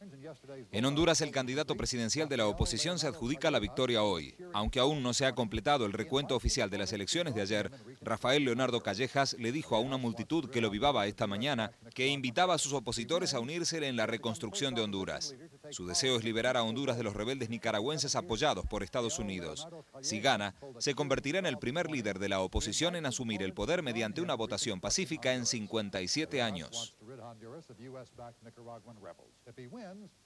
En Honduras, el candidato presidencial de la oposición se adjudica la victoria hoy. Aunque aún no se ha completado el recuento oficial de las elecciones de ayer, Rafael Leonardo Callejas le dijo a una multitud que lo vivaba esta mañana que invitaba a sus opositores a unirse en la reconstrucción de Honduras. Su deseo es liberar a Honduras de los rebeldes nicaragüenses apoyados por Estados Unidos. Si gana, se convertirá en el primer líder de la oposición en asumir el poder mediante una votación pacífica en 57 años.